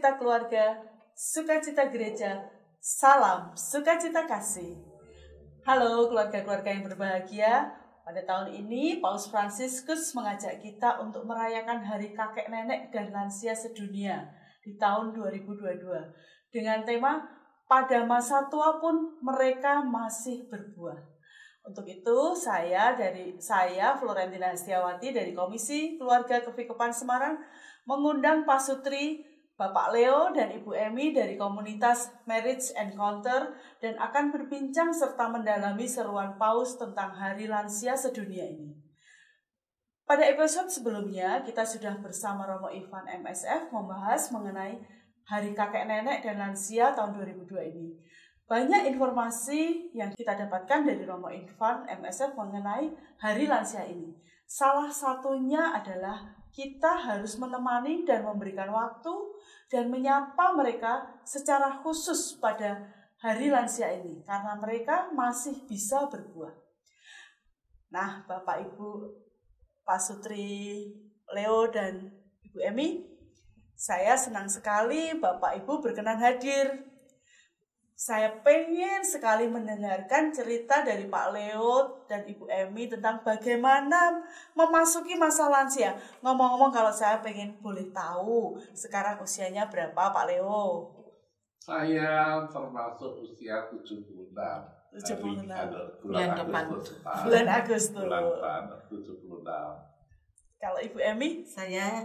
sukacita keluarga, sukacita gereja, salam sukacita kasih. Halo keluarga-keluarga yang berbahagia, pada tahun ini Paus Fransiskus mengajak kita untuk merayakan Hari Kakek Nenek dan Lansia Sedunia di tahun 2022 dengan tema pada masa tua pun mereka masih berbuah. Untuk itu saya Florentina Hastiawati dari Komisi Keluarga Kevikepan Semarang mengundang Pak Sutri, Bapak Leo dan Ibu Emi dari komunitas Marriage Encounter dan akan berbincang serta mendalami seruan Paus tentang Hari Lansia Sedunia ini. Pada episode sebelumnya kita sudah bersama Romo Ivan MSF membahas mengenai Hari Kakek Nenek dan Lansia tahun 2002 ini. Banyak informasi yang kita dapatkan dari Romo Ivan MSF mengenai Hari Lansia ini. Salah satunya adalah kita harus menemani dan memberikan waktu dan menyapa mereka secara khusus pada Hari Lansia ini karena mereka masih bisa berbuah. Nah, Bapak Ibu, Pak Sutri, Leo dan Ibu Emi, saya senang sekali Bapak Ibu berkenan hadir. Saya pengen sekali mendengarkan cerita dari Pak Leo dan Ibu Emi tentang bagaimana memasuki masa lansia. Ngomong-ngomong, kalau saya pengen boleh tahu, sekarang usianya berapa Pak Leo? Saya termasuk usia 76. 76. Bulan Agustus. Bulan 76. Kalau Ibu Emi? Saya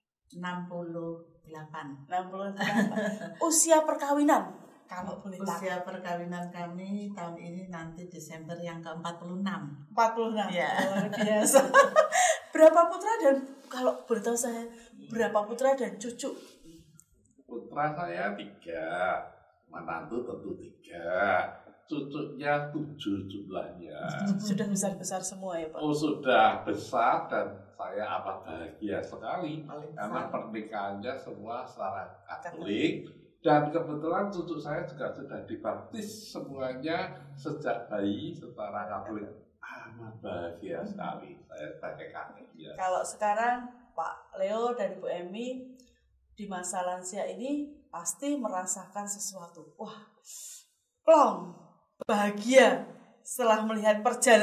68. Usia perkawinan? Kalau boleh tahu. Usia perkawinan kami tahun ini nanti Desember yang ke-46. 46? Ya. Luar biasa. Berapa putra dan, kalau boleh tahu saya, berapa putra dan cucu? Putra saya 3, menantu tentu 3, cucunya 7 jumlahnya. Sudah besar-besar semua ya Pak? Oh, sudah besar dan saya amat bahagia sekali karena pernikahannya semua secara Katolik. Dan kebetulan cucu saya juga sudah dibaptis semuanya sejak bayi secara Katolik. Amat bahagia sekali saya sebagai kakek. Ya. Kalau sekarang Pak Leo dan Ibu Emi di masa lansia ini pasti merasakan sesuatu. Wah, plong, bahagia setelah melihat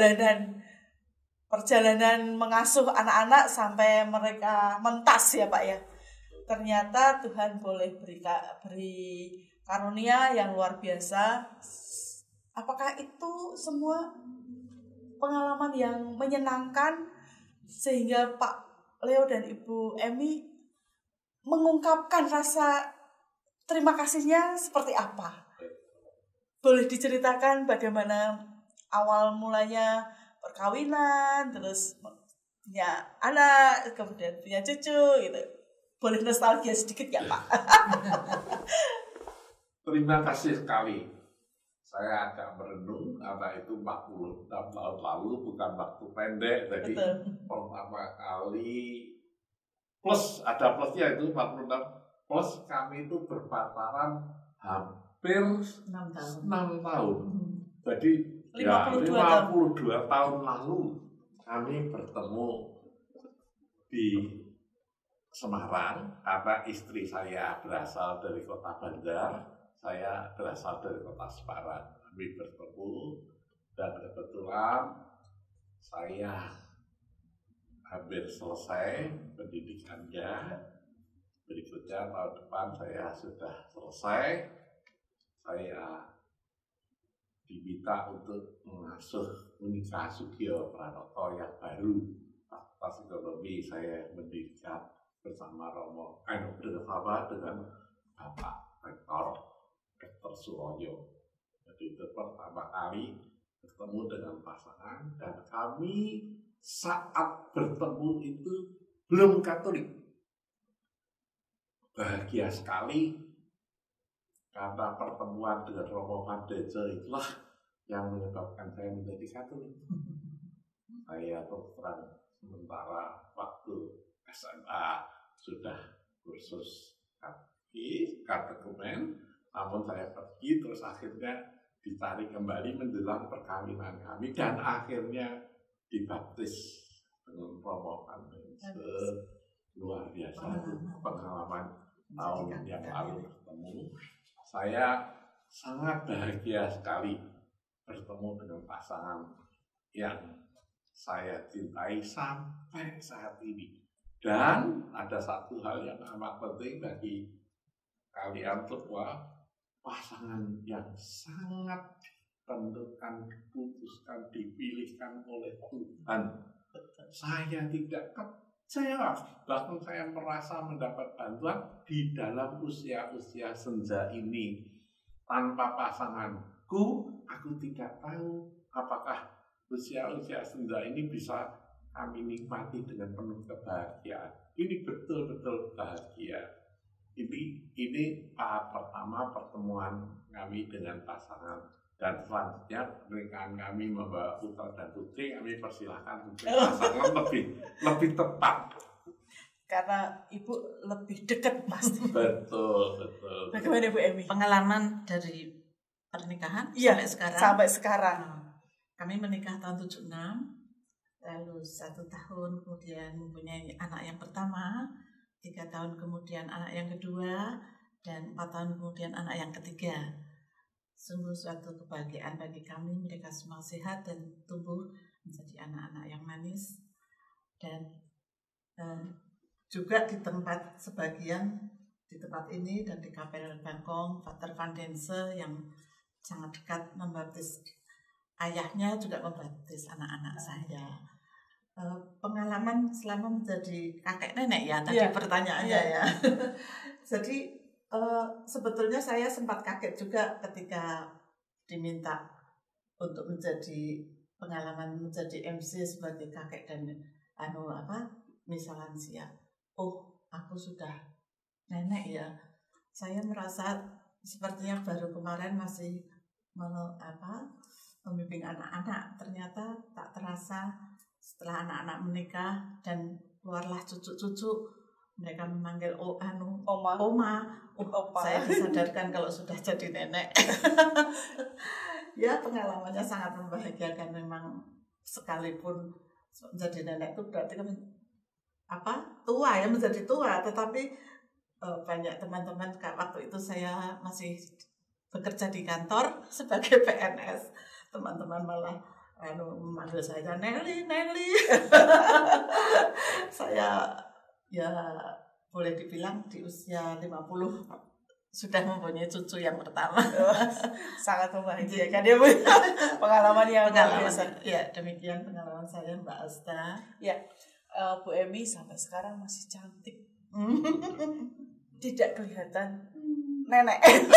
perjalanan mengasuh anak-anak sampai mereka mentas ya Pak ya. Ternyata Tuhan boleh beri karunia yang luar biasa. Apakah itu semua pengalaman yang menyenangkan sehingga Pak Leo dan Ibu Emi mengungkapkan rasa terima kasihnya seperti apa? Boleh diceritakan bagaimana awal mulanya perkawinan, terus punya anak, kemudian punya cucu gitu. Boleh nostalgia sedikit ya Pak? Terima kasih sekali. Saya agak merenung karena itu 46 tahun lalu, bukan waktu pendek. Jadi pertama kali plus, ada plusnya itu 46 plus kami itu berpacaran hampir 6 tahun. Jadi 52 tahun lalu kami bertemu di Semarang karena istri saya berasal dari kota Bandar, saya berasal dari kota Semarang. Kami bertemu dan kebetulan saya hampir selesai pendidikannya. Berikutnya tahun depan saya sudah selesai. Saya diminta untuk mengasuh Unika Sugio Pranoto yang baru. Fakultas Ekonomi saya mendirikan bersama bersama dengan Bapak Rektor Dr. Suroyo. Jadi itu pertama kali bertemu dengan pasangan dan kami saat bertemu itu belum Katolik. Bahagia sekali karena pertemuan dengan Romo Pandejo itulah yang menyebabkan saya menjadi Katolik. Saya terus terang sementara waktu SMA sudah kursus katekumen, namun saya pergi terus akhirnya ditarik kembali menjelang perkawinan kami dan akhirnya dibaptis dengan Romo Pandejo. Luar biasa itu pengalaman tahun yang lalu bertemu. Saya sangat bahagia sekali bertemu dengan pasangan yang saya cintai sampai saat ini. Dan ada satu hal yang amat penting bagi kalian semua, pasangan yang sangat ditentukan, diputuskan, dipilihkan oleh Tuhan. Saya tidak kecewa, bahkan saya merasa mendapat bantuan di dalam usia-usia senja ini. Tanpa pasanganku, aku tidak tahu apakah usia-usia senja ini bisa kami nikmati dengan penuh kebahagiaan. Ini betul-betul bahagia. Ini pertama pertemuan kami dengan pasangan, dan selanjutnya pernikahan kami membawa putra dan putri. Kami persilahkan untuk pasangan lebih tepat. Karena ibu lebih dekat pasti. Betul. Bagaimana Bu Emi? Pengalaman dari pernikahan sampai sekarang. Kami menikah tahun 76. Lalu 1 tahun kemudian mempunyai anak yang pertama, 3 tahun kemudian anak yang kedua, dan 4 tahun kemudian anak yang ketiga. Sungguh suatu kebahagiaan bagi kami, mereka semua sehat dan tumbuh menjadi anak-anak yang manis. Dan juga di tempat sebagian, di tempat ini dan di Kapel Bangkong, Pater Van Dense yang sangat dekat membaptis ayahnya, juga membaptis anak-anak saya. Pengalaman selama menjadi kakek nenek ya tadi pertanyaannya ya. Jadi sebetulnya saya sempat kaget juga ketika diminta untuk menjadi pengalaman menjadi MC sebagai kakek dan misa lansia. Oh, aku sudah nenek ya. Saya merasa sepertinya baru kemarin masih membimbing anak-anak. Ternyata tak terasa setelah anak-anak menikah dan keluarlah cucu-cucu, mereka memanggil oma. Saya disadarkan kalau sudah jadi nenek. Ya, pengalamannya sangat membahagiakan memang. Sekalipun menjadi nenek itu berarti tua ya, menjadi tua. Tetapi banyak teman-teman waktu itu saya masih bekerja di kantor sebagai PNS. Teman-teman malah memanggil saya Nelly. Saya ya boleh dibilang di usia 50 sudah mempunyai cucu yang pertama. Sangat membahagiakan ya Bu. Pengalaman yang luar biasa. Ya, demikian pengalaman saya Mbak Asta. Ya, Bu Emi sampai sekarang masih cantik. Tidak kelihatan nenek.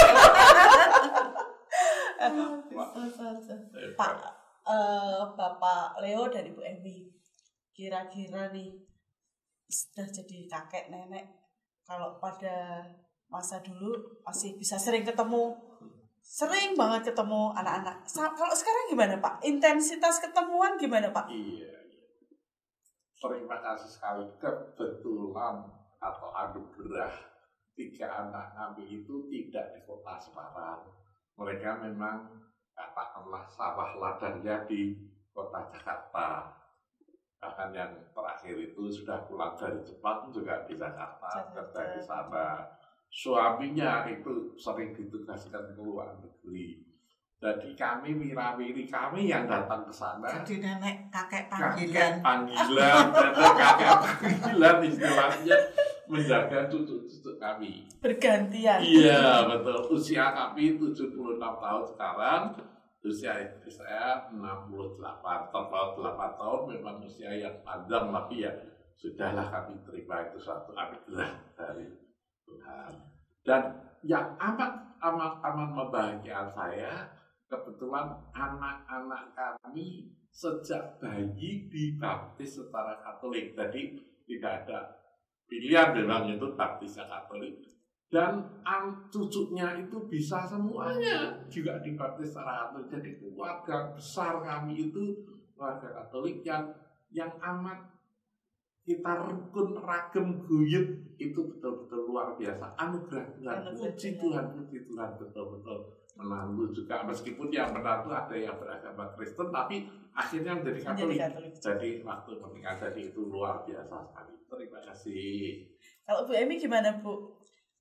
Bapak Leo dan Ibu Emi, kira-kira nih sudah jadi kakek nenek, kalau pada masa dulu masih bisa sering banget ketemu anak-anak. Kalau sekarang gimana Pak? Intensitas ketemuan gimana Pak? Iya. Terima kasih sekali. Kebetulan atau anugerah 3 anak kami itu tidak di kota Semarang. Mereka memang katakanlah sawah ladangnya di kota Jakarta. Bahkan yang terakhir itu sudah pulang dari Jepang juga di Jakarta, kerja di sana. Suaminya itu sering ditugaskan ke luar negeri. Jadi kami wirawiri kami yang datang ke sana. Jadi nenek kakek panggilan kakek panggilan istilahnya, menjaga cucu-cucu kami. Bergantian. Iya, betul. Usia kami 76 tahun sekarang. Usia istri saya 68. Terpaut 8 tahun memang usia yang panjang, tapi ya sudahlah, kami terima itu suatu anugerah dari Tuhan. Dan yang amat membahagiakan saya, kebetulan anak-anak kami sejak bayi dibaptis secara Katolik. Jadi tidak ada pilihan, memang itu baptisnya Katolik. Dan cucunya itu bisa semuanya juga dibaptis secara Katolik. Jadi keluarga besar kami itu keluarga Katolik yang amat kita rukun, ragam, guyup. Itu betul-betul luar biasa. Anugerah Tuhan, puji Tuhan, betul-betul. Menantu juga, meskipun yang menantu ada yang beragama Kristen, tapi akhirnya menjadi Katolik. Jadi waktu pernikahan jadi itu luar biasa sekali. Terima kasih. Kalau Bu Emi gimana Bu?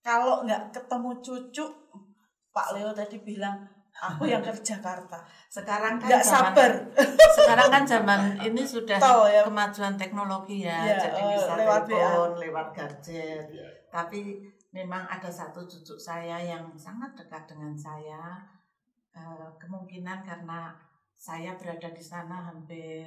kalau nggak ketemu cucu, Pak Leo tadi bilang aku yang ke Jakarta. Sekarang kan nggak sabar. Sekarang kan zaman ini sudah ya. Kemajuan teknologi ya, jadi bisa lewat telepon, lewat gadget. Tapi memang ada satu cucu saya yang sangat dekat dengan saya. Kemungkinan karena saya berada di sana hampir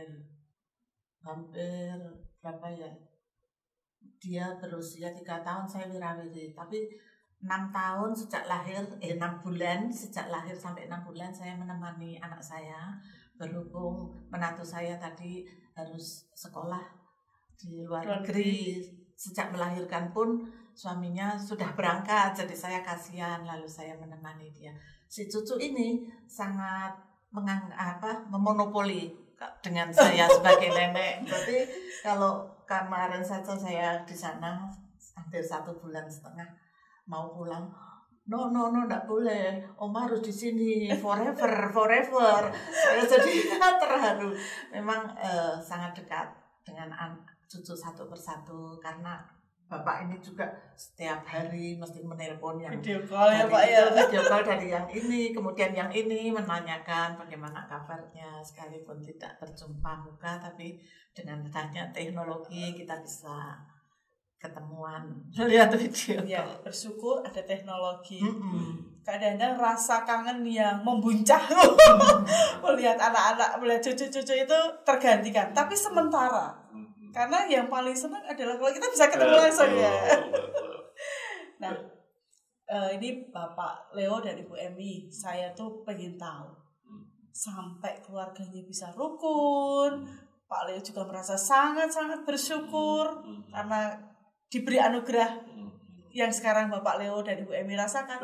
berapa ya? Dia berusia 3 tahun, saya wirawiri. Tapi 6 tahun sejak lahir, 6 bulan sejak lahir sampai 6 bulan saya menemani anak saya. Berhubung menantu saya tadi harus sekolah di luar negeri. Sejak melahirkan pun suaminya sudah berangkat, jadi saya kasihan, lalu saya menemani dia. Si cucu ini sangat memonopoli dengan saya sebagai nenek. Jadi kalau kemarin saja saya di sana hampir 1,5 bulan, mau pulang, no, enggak boleh, Oma harus di sini forever. Saya jadi terharu. Memang sangat dekat dengan cucu satu persatu karena bapak ini juga setiap hari mesti menelpon yang video call ya Pak ya. Video call dari yang ini, kemudian yang ini menanyakan bagaimana kabarnya, sekalipun tidak berjumpa muka, tapi dengan adanya teknologi kita bisa ketemuan lihat video. Ya, bersyukur ada teknologi. Kadang-kadang rasa kangen yang membuncah melihat anak-anak, melihat cucu-cucu itu tergantikan, tapi sementara. Karena yang paling senang adalah kalau kita bisa ketemu langsung ya. Nah, ini Bapak Leo dan Ibu Emi, saya tuh pengen tahu sampai keluarganya bisa rukun. Pak Leo juga merasa sangat-sangat bersyukur karena diberi anugerah yang sekarang Bapak Leo dan Ibu Emi rasakan.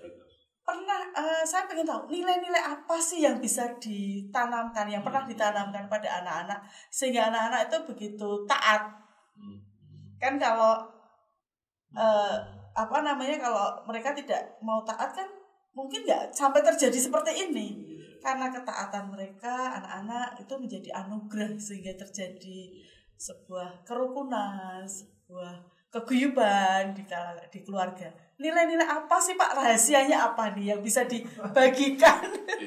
Saya pengen tahu nilai-nilai apa sih yang bisa ditanamkan, yang pernah ditanamkan pada anak-anak sehingga anak-anak itu begitu taat. Kan kalau kalau mereka tidak mau taat kan mungkin nggak sampai terjadi seperti ini. Karena ketaatan mereka, anak-anak itu menjadi anugerah sehingga terjadi sebuah kerukunan, sebuah keguyuban di keluarga. Nilai-nilai apa sih Pak, rahasianya apa nih yang bisa dibagikan?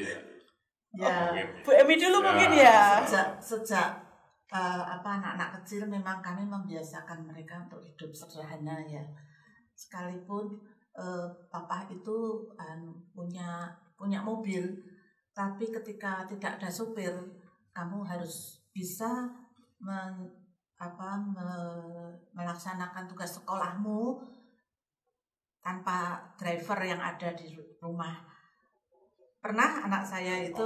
Bu Emi dulu mungkin ya. Sejak anak-anak kecil memang kami membiasakan mereka untuk hidup sederhana ya. Sekalipun papa itu punya mobil, tapi ketika tidak ada supir, kamu harus bisa melaksanakan tugas sekolahmu tanpa driver yang ada di rumah. Pernah anak saya itu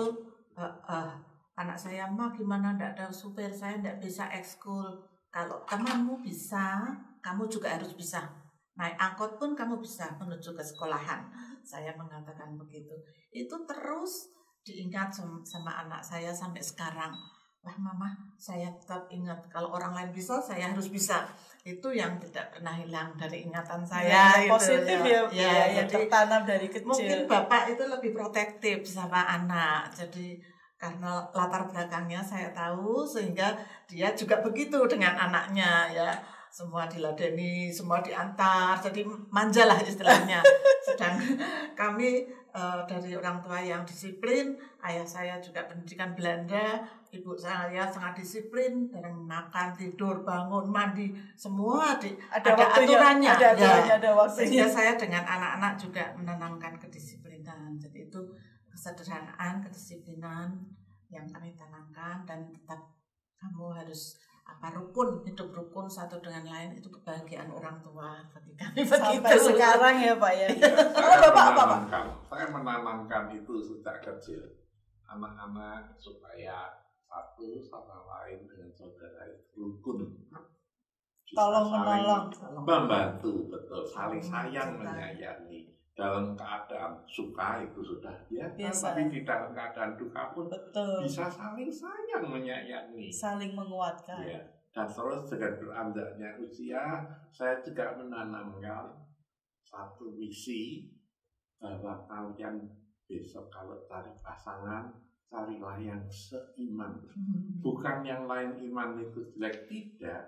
"Ma, gimana enggak ada supir, saya enggak bisa ekskul." Kalau temanmu bisa, kamu juga harus bisa. Naik angkot pun kamu bisa menuju ke sekolahan. Saya mengatakan begitu. Itu terus diingat sama anak saya sampai sekarang. Wah Mama, saya tetap ingat kalau orang lain bisa, saya harus bisa. Itu yang tidak pernah hilang dari ingatan saya. Ya, positif ya, tertanam dari kecil. Mungkin bapak itu lebih protektif sama anak. Jadi karena latar belakangnya saya tahu, sehingga dia juga begitu dengan anaknya ya. Semua diladeni, semua diantar, jadi manja lah istilahnya. Sedang kami dari orang tua yang disiplin, ayah saya juga pendidikan Belanda, ibu saya sangat disiplin, dalam makan, tidur, bangun, mandi, semua ada aturannya. Ada waktunya. Sehingga saya dengan anak-anak juga menanamkan kedisiplinan. Jadi itu kesederhanaan, kedisiplinan yang kami tanamkan, dan tetap kamu harus hidup rukun satu dengan lain, itu kebahagiaan orang tua bagi kami sampai sekarang ya Pak ya. Saya menanamkan itu sejak kecil, anak-anak supaya satu sama lain dengan saudara itu rukun, tolong menolong, membantu, betul, saling sayang menyayangi. Dalam keadaan suka itu sudah biasa, tapi di dalam keadaan duka pun betul, bisa saling sayang menyayangi, saling menguatkan. Ya. Dan terus dengan beranjaknya usia, saya juga menanamkan satu misi bahwa kalian besok kalau cari pasangan, carilah yang seiman. Bukan yang lain iman itu jelek, tidak,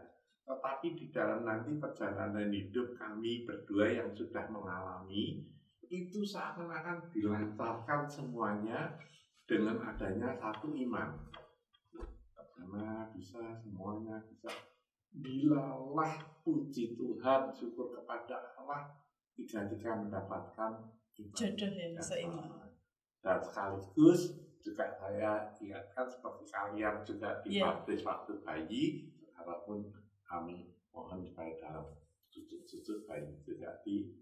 Tetapi di dalam nanti perjalanan hidup kami berdua yang sudah mengalami, itu seakan-akan dilancarkan semuanya dengan adanya satu iman. Karena bisa, semuanya bisa. Bilalah puji Tuhan, syukur kepada Allah ketika mendapatkan iman. Jodoh yang seiman. Dan sekaligus juga saya ingatkan seperti kalian juga dibaptis waktu bayi, walaupun kami mohon supaya dalam cucu-cucu bayi juga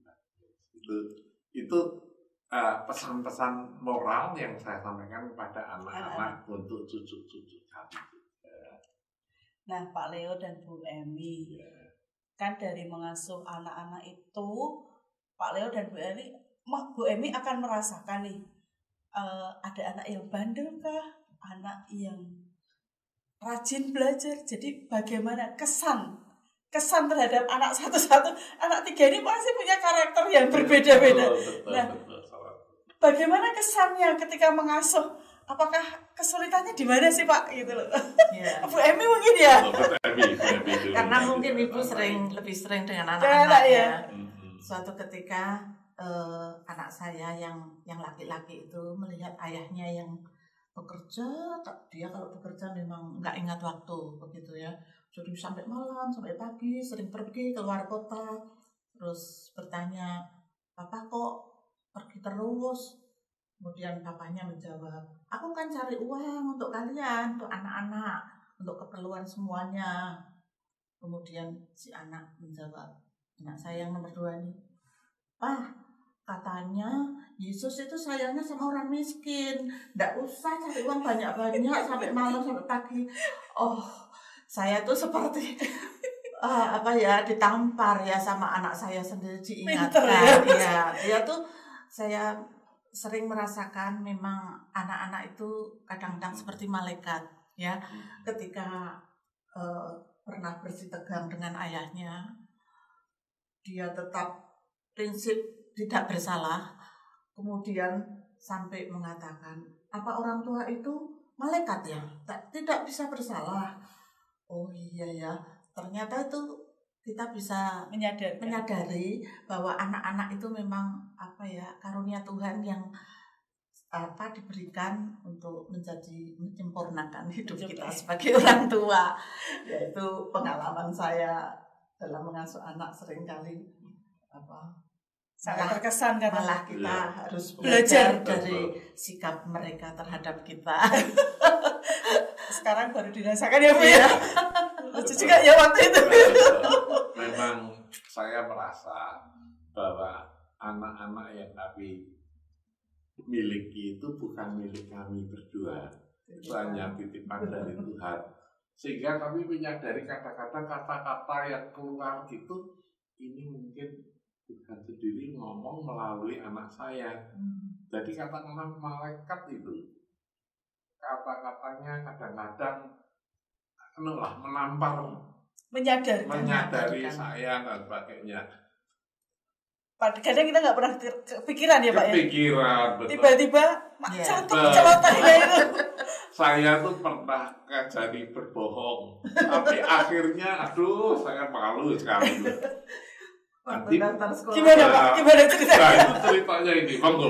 itu pesan-pesan moral yang saya sampaikan kepada anak-anak untuk cucu-cucu kami. Nah, Pak Leo dan Bu Emi, kan dari mengasuh anak-anak itu, Pak Leo dan Bu Emi akan merasakan nih, ada anak yang bandel kah, anak yang rajin belajar. Jadi bagaimana kesan terhadap anak satu-satu, anak 3 ini pasti punya karakter yang berbeda-beda. Nah, bagaimana kesannya ketika mengasuh? Apakah kesulitannya di mana sih Pak? Gitu loh. Ya. Bu Emi mungkin ya. Karena mungkin Ibu lebih sering dengan anak-anak ya. Suatu ketika anak saya yang laki-laki itu melihat ayahnya yang bekerja, dia kalau bekerja memang nggak ingat waktu begitu ya. Jadi sampai malam, sampai pagi, sering pergi keluar kota, terus bertanya, "Papa kok pergi terus?" Kemudian papanya menjawab, "Aku kan cari uang untuk kalian, untuk anak-anak, untuk keperluan semuanya." Kemudian si anak menjawab, anak saya yang nomor 2 nih, "Pak, katanya Yesus itu sayangnya sama orang miskin, nggak usah cari uang banyak-banyak sampai malam sampai pagi." Oh, saya tuh seperti ditampar ya sama anak saya sendiri, diingatkan ya. Dia tuh saya sering merasakan memang anak-anak itu kadang-kadang seperti malaikat ya, ketika pernah bersitegang dengan ayahnya, dia tetap prinsip tidak bersalah, kemudian sampai mengatakan, "Apa orang tua itu malaikat ya? Tidak bisa bersalah." Oh iya ya, ternyata itu kita bisa menyadari bahwa anak-anak itu memang karunia Tuhan yang diberikan untuk menyempurnakan hidup kita sebagai orang tua. Yaitu pengalaman saya dalam mengasuh anak seringkali sangat terkesan kan, malah kita harus belajar dari sikap mereka terhadap kita. Sekarang baru dirasakan ya Bu ya. Lucu juga ya waktu itu. Memang saya merasa bahwa anak-anak yang kami miliki itu bukan milik kami berdua, itu hanya titipan dari Tuhan. Sehingga kami menyadari kadang-kadang kata-kata yang keluar itu, ini mungkin Tuhan sendiri ngomong melalui anak saya. Jadi kata-kata malaikat itu, kata-katanya kadang-kadang menampar, menyadari saya dan sebagainya. Kadang kita nggak pernah kepikiran ya Pak ya. Kepikiran, betul. Tiba-tiba celotehan itu. Saya tuh pernah jadi berbohong, tapi akhirnya saya malu sekali. Nanti daftar sekolah. Gimana Pak? Gimana ceritanya? Nah, itu ceritanya ini, monggo.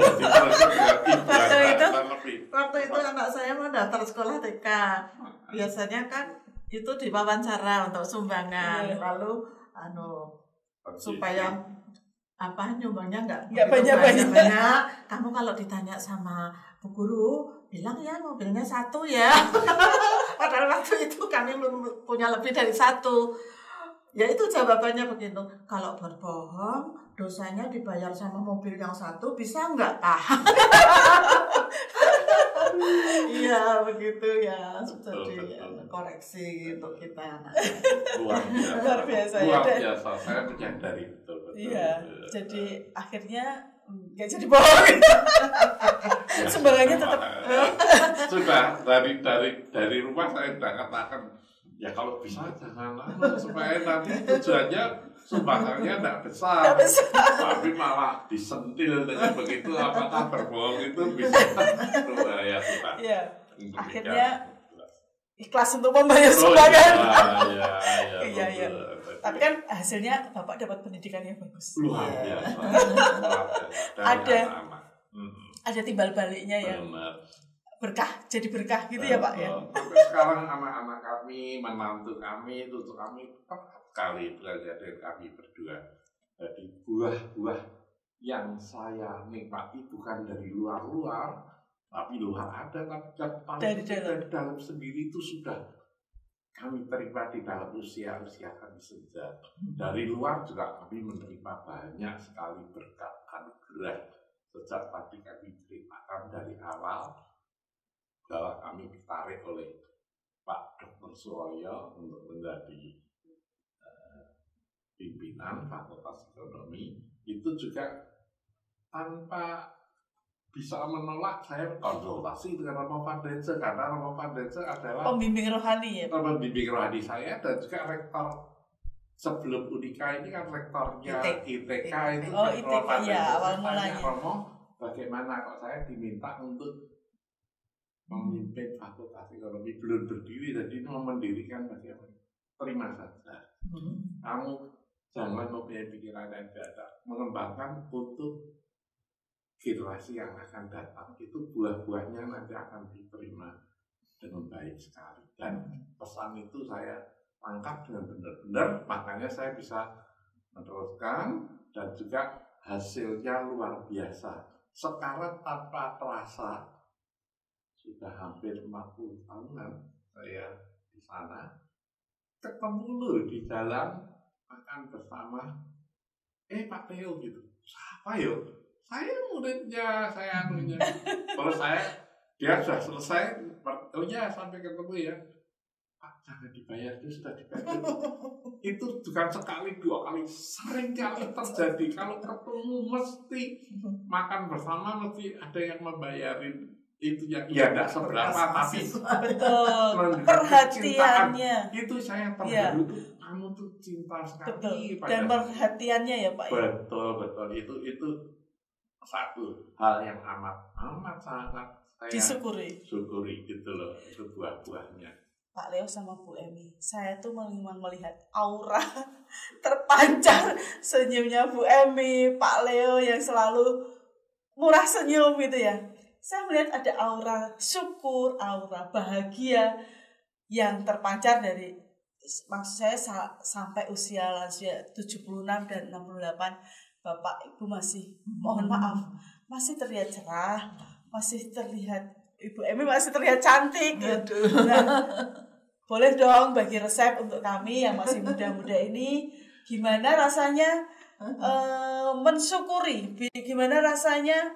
Waktu itu anak saya mau daftar sekolah TK. Biasanya kan itu diwawancara untuk sumbangan, lalu supaya nyumbangnya nggak banyak. Kamu kalau ditanya sama Bu Guru, bilang ya mobilnya 1 ya. Padahal waktu itu kami punya lebih dari 1. Ya itu jawabannya begitu. Kalau berbohong, dosanya dibayar sama mobil yang 1, bisa nggak Iya begitu ya. Jadi koreksi untuk kita. Luar biasa. Luar biasa. Saya menyadari betul. Iya. Jadi akhirnya nggak jadi bohong. Sumbangannya tetap. Sudah dari rumah saya sudah katakan, ya kalau bisa jangan supaya nanti tujuannya sumbangannya tidak besar, tapi malah disentil dengan begitu. Apakah berbohong itu bisa berbahaya? Iya. Akhirnya ikhlas untuk membayar sumbangan. Iya. Tapi kan hasilnya Bapak dapat pendidikan yang bagus. Luar biasa. Ada timbal baliknya ya. Berkah, jadi berkah gitu ya Pak ya. Sampai sekarang anak-anak kami, menantu kami, cucu kami sekali belajar dari kami berdua. Jadi buah-buah yang saya nikmati bukan dari luar-luar, tapi luar ada, tapi dari dalam sendiri itu sudah kami terima di dalam usia kami senja. Dari luar juga kami menerima banyak sekali berkat anugerah. Sejak tadi kami ceritakan dari awal bahwa kami ditarik oleh Pak Dr. Suroyo untuk menjadi pimpinan Fakultas Ekonomi. Itu juga tanpa bisa menolak, saya konsultasi dengan Romo Vandense, karena Romo Vandense adalah pembimbing rohani ya. Pembimbing rohani saya dan juga rektor sebelum Unika ini kan rektornya ITK itu. Oh ITK ya awal mulanya. Romo, bagaimana kok saya diminta untuk memimpin Fakultas Ekonomi, belum berdiri, jadi mau mendirikan bagaimana? Terima saja. Kamu jangan mempunyai pikiran yang ada, mengembangkan untuk generasi yang akan datang, itu buah-buahnya nanti akan diterima dengan baik sekali. Dan pesan itu saya tangkap dengan benar-benar, makanya saya bisa meneruskan dan juga hasilnya luar biasa. Sekarang tanpa terasa, sudah hampir 40 tahunan saya di sana, ketemu loh di jalan makan bersama, Pak Theo gitu, siapa yuk? Saya muridnya, saya anunya. Kalau dia sudah selesai, oh ya sampai ketemu ya. Pak, jangan dibayar, itu sudah dibayar. Itu bukan sekali, 2 kali, sering kali terjadi. Kalau ketemu mesti makan bersama, mesti ada yang membayarin. Itu ya tidak seberapa, tapi betul perhatiannya. Itu saya terharu tuh, kamu tuh cinta sekali. Betul. Dan perhatiannya ya Pak. Betul. Itu satu hal yang amat sangat saya syukuri gitu loh, itu buah-buahnya. Pak Leo sama Bu Emi, saya tuh memang melihat aura terpancar senyumnya Bu Emi, Pak Leo yang selalu murah senyum gitu ya. Saya melihat ada aura syukur, aura bahagia yang terpancar dari, maksud saya sampai usia lansia 76 dan 68. Bapak Ibu masih, mohon maaf, masih terlihat cerah, masih terlihat, Ibu Emi masih terlihat cantik. Nah, boleh dong bagi resep untuk kami yang masih muda-muda ini, gimana rasanya mensyukuri, gimana rasanya,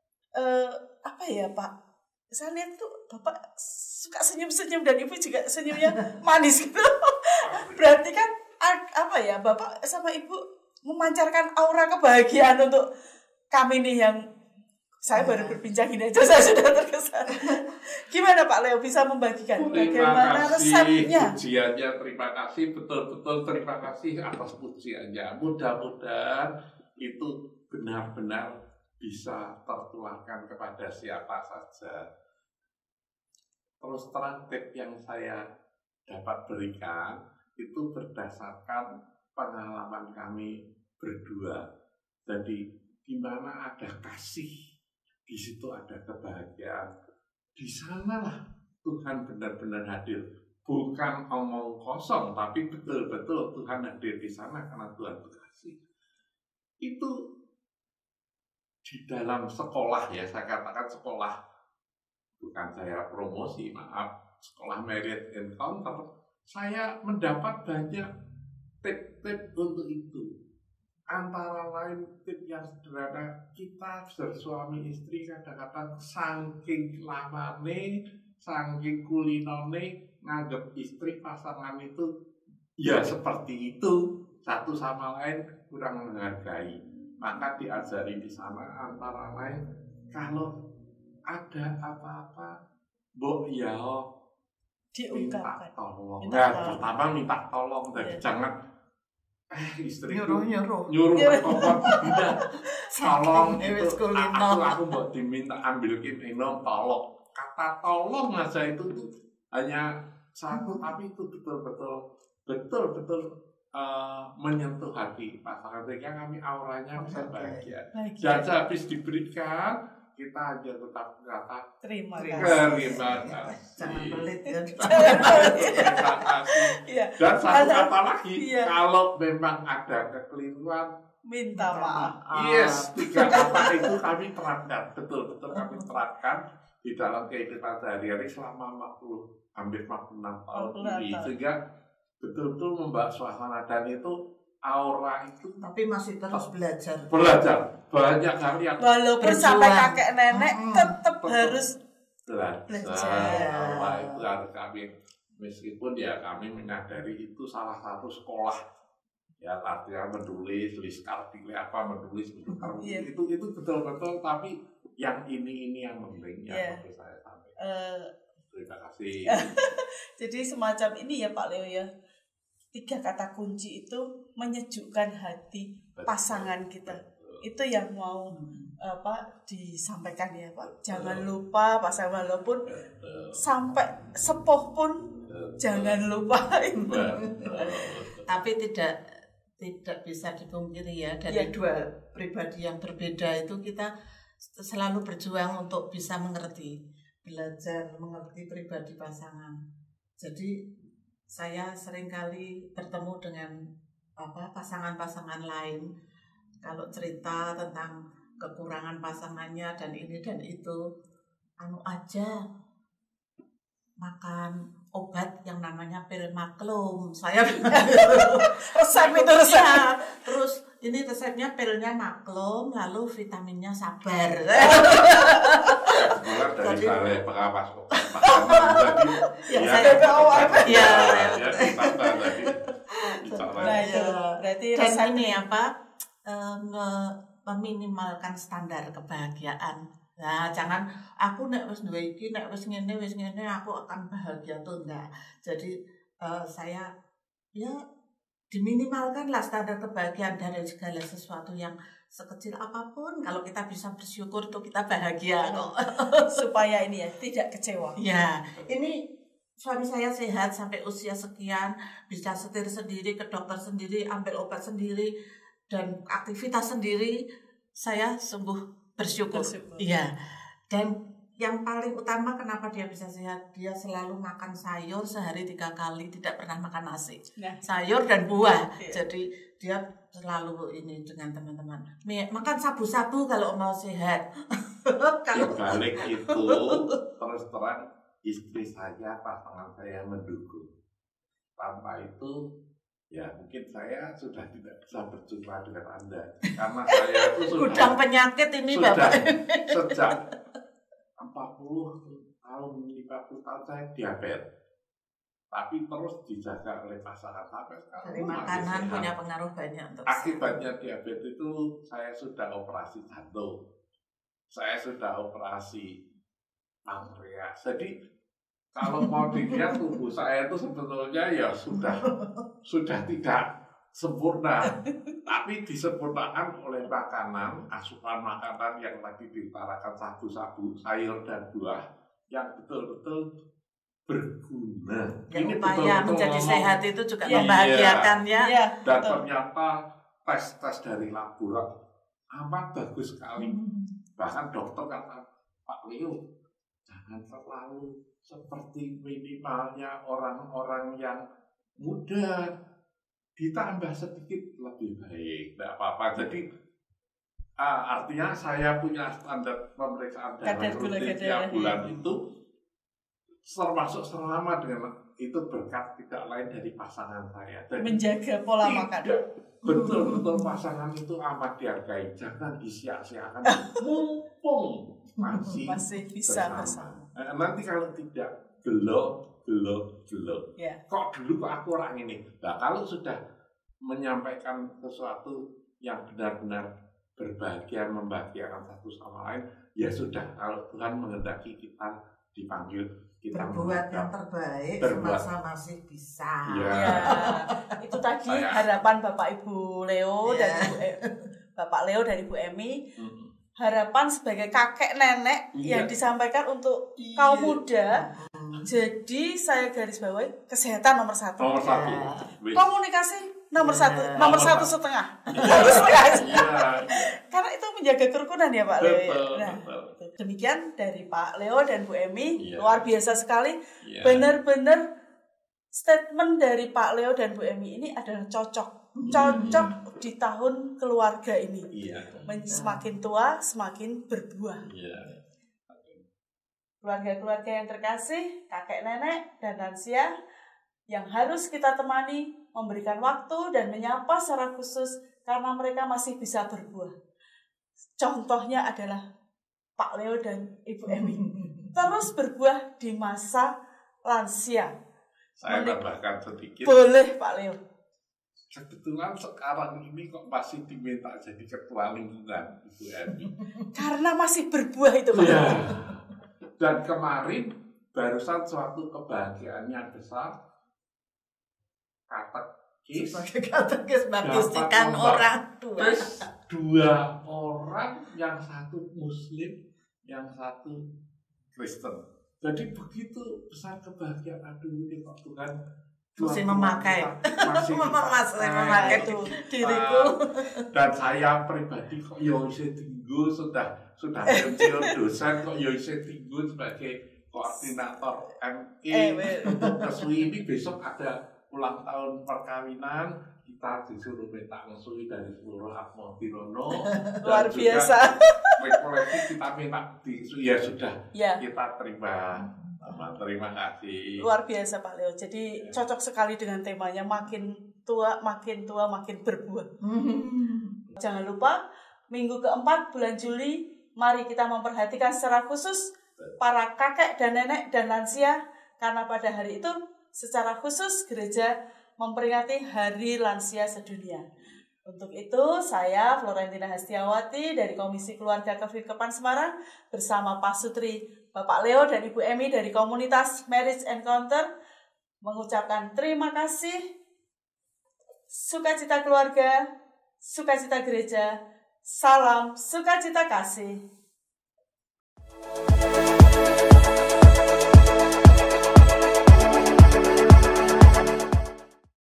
apa ya Pak, saya lihat tuh Bapak suka senyum-senyum dan Ibu juga senyumnya manis gitu. Berarti kan, apa ya, Bapak sama Ibu memancarkan aura kebahagiaan untuk kami nih yang saya baru berbincang ini aja saya sudah terkesan. Gimana Pak Leo bisa membagikan bagaimana resepnya? Pujiannya, terima kasih, betul-betul terima kasih atas pujiannya. Mudah-mudahan itu benar-benar bisa tertularkan kepada siapa saja. Terus terang tip yang saya dapat berikan itu berdasarkan pengalaman kami berdua. Jadi di mana ada kasih, di situ ada kebahagiaan. Di sanalah Tuhan benar-benar hadir. Bukan omong kosong, tapi betul-betul Tuhan hadir di sana karena Tuhan berkasih. Itu di dalam sekolah ya, saya katakan sekolah, bukan saya promosi, maaf, sekolah Merit Encounter, saya mendapat banyak tip-tip untuk itu. Antara lain tip yang sederhana, kita bersuami istri kadang-kadang saking lamane, saking kulinone, nganggep istri pasangan itu ya seperti itu, satu sama lain kurang menghargai. Maka diajari di sana antara lain, kalau ada apa-apa, mbok ya minta tolong. Pertama minta tolong, jadi jangan istri nyuruh kokot tidak tolong itu aku mbok diminta ambilkin minum, tolong. Kata tolong aja itu tuh hanya satu, tapi itu betul-betul menyentuh hati pasangan sehingga kami auranya bisa bahagia. Dan habis diberikan, kita hanya tetap berkata terima kasih. Jangan pelit ya. Terima kasih. Iya. Dan satu kata lagi, kalau memang ada kekeliruan, minta maaf. Yes, 3 kata itu kami terapkan, betul-betul kami terapkan di dalam kehidupan sehari-hari selama hampir 46 tahun ini, sehingga betul-betul membawa suasana, dan itu aura itu. Tapi masih terus belajar banyak hal yang walaupun sampai kakek nenek tetap harus belajar. Aura itu harus kami, meskipun ya kami menyadari itu salah satu sekolah. Ya artinya menulis kartile apa, menulis itu betul-betul, tapi yang ini yang penting yang perlu saya sampaikan. Terima kasih. Jadi semacam ini ya Pak Leo ya, 3 kata kunci itu menyejukkan hati pasangan kita. Itu yang mau disampaikan ya Pak. Jangan lupa pasangan, walaupun sampai sepuh pun jangan lupa itu. Tapi tidak bisa dipungkiri ya, dari 2 pribadi yang berbeda itu kita selalu berjuang untuk bisa belajar mengerti pribadi pasangan. Jadi saya seringkali bertemu dengan pasangan-pasangan lain, kalau cerita tentang kekurangan pasangannya dan ini dan itu, aja makan obat yang namanya pil maklum. Saya resep itu ya, terus ini resepnya pilnya maklum, lalu vitaminnya sabar. Dari balai pengawas obat berarti dan ini meminimalkan standar kebahagiaan. Nah, jangan aku nek wis duwe iki, nek wis ngene aku akan bahagia tuh enggak. Jadi saya ya diminimalkanlah standar kebahagiaan dari segala sesuatu yang sekecil apapun. Kalau kita bisa bersyukur tuh kita bahagia kok. Supaya ini ya tidak kecewa. Ya, ini suami saya sehat sampai usia sekian, bisa setir sendiri, ke dokter sendiri, ambil obat sendiri, dan aktivitas sendiri. Saya sungguh bersyukur. Iya. Dan yang paling utama kenapa dia bisa sehat, dia selalu makan sayur sehari 3 kali, tidak pernah makan nasi. Sayur dan buah. Jadi dia selalu ini dengan teman-teman. Makan sabu-sabu kalau mau sehat. Kalau balik itu terus terang istri saya, pasangan saya mendukung. Tanpa itu ya mungkin saya sudah tidak bisa berjumpa dengan Anda, karena saya itu sudah gudang penyakit ini Bapak. Sejak 40 tahun saya diabetes, tapi terus dijaga oleh pasangan sampai sekarang. Dari makanan punya pengaruh banyak untuk akibatnya diabetes itu saya sudah operasi jantung, saya sudah operasi pankreas. Jadi kalau mau dilihat tubuh saya itu sebetulnya ya sudah tidak sempurna, tapi disempurnakan oleh makanan, asupan makanan yang tadi diutarakan, sabu-sabu, sayur dan buah yang betul-betul berguna. Yang upaya menjadi sehat itu juga membahagiakan ya. Dan ternyata tes dari laboratorium amat bagus sekali. Bahkan dokter kata, Pak Leo, jangan terlalu seperti minimalnya orang-orang yang muda, ditambah sedikit lebih baik, tidak apa-apa. Jadi artinya saya punya standar pemeriksaan darah rutin tiap bulan itu, termasuk selama dengan itu berkat tidak lain dari pasangan saya. Jadi, menjaga pola makan. Betul-betul pasangan itu amat dihargai. Jangan disia-siakan, mumpung masih bisa bersama. Nanti kalau tidak gelo. Kok dulu aku orang ini. Nah, kalau sudah menyampaikan sesuatu yang benar-benar berbahagia, membahagiakan satu sama lain, ya sudah. Kalau Tuhan menghendaki kita dipanggil, kita berbuat yang terbaik semasa masih bisa. Itu tadi harapan Bapak Ibu Leo dan Bapak Leo dan Ibu Emi. Harapan sebagai kakek nenek yang disampaikan untuk kaum muda Jadi saya garis bawahi kesehatan nomor 1. Nomor 1. Komunikasi nomor 1, Nomor nomor 1,5. Harus karena itu menjaga kerukunan ya Pak Leo. Nah, demikian dari Pak Leo dan Bu Emi, luar biasa sekali. Benar-benar statement dari Pak Leo dan Bu Emi ini adalah cocok di tahun keluarga ini. Semakin tua semakin berbuah. Keluarga-keluarga yang terkasih, kakek nenek dan lansia yang harus kita temani, memberikan waktu dan menyapa secara khusus karena mereka masih bisa berbuah. Contohnya adalah Pak Leo dan Ibu Emi. Terus berbuah di masa lansia. Saya tambahkan sedikit. Boleh Pak Leo. Kebetulan sekarang ini kok masih diminta jadi ketua lingkungan Ibu Emi. Karena masih berbuah itu Pak. Dan kemarin barusan suatu kebahagiaan yang besar, katekis baptistikan orang tua. Terus 2 orang, yang satu Muslim, yang satu Kristen. Jadi begitu besar kebahagiaan. Aduh ini kok Tuhan masih memakai itu diriku. Dan saya pribadi kok Yose Tinggu sudah pensiun dosen kok Yose Tinggu sebagai koordinator ME untuk Kesui ini. Besok ada ulang tahun perkawinan, kita disuruh minta ngesui dari seluruh Atmotirono. Luar biasa. Rekoleksi kita minta ya sudah kita terima. Terima kasih. Luar biasa Pak Leo. Jadi cocok sekali dengan temanya, makin tua makin berbuah. Jangan lupa minggu keempat bulan Juli, mari kita memperhatikan secara khusus para kakek dan nenek dan lansia, karena pada hari itu secara khusus gereja memperingati Hari Lansia Sedunia. Untuk itu saya Florentina Hastiawati dari Komisi Keluarga Kefikepan Semarang bersama Pak Sutri, Bapak Leo dan Ibu Emi dari komunitas Marriage Encounter mengucapkan terima kasih. Sukacita keluarga, sukacita gereja, salam sukacita kasih.